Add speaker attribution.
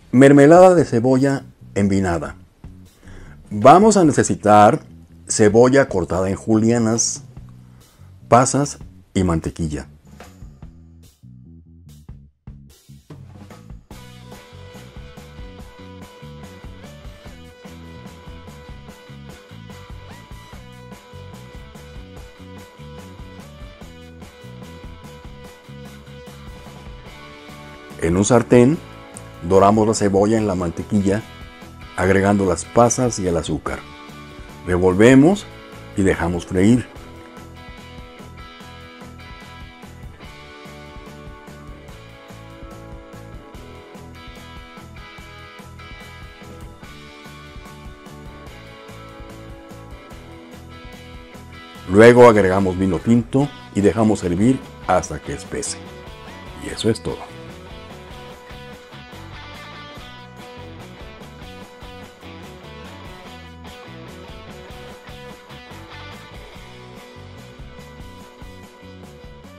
Speaker 1: Mermelada de cebolla envinada. Vamos a necesitar cebolla cortada en julianas, pasas y mantequilla. En un sartén, doramos la cebolla en la mantequilla, agregando las pasas y el azúcar. Revolvemos y dejamos freír. Luego agregamos vino tinto y dejamos hervir hasta que espese. Y eso es todo.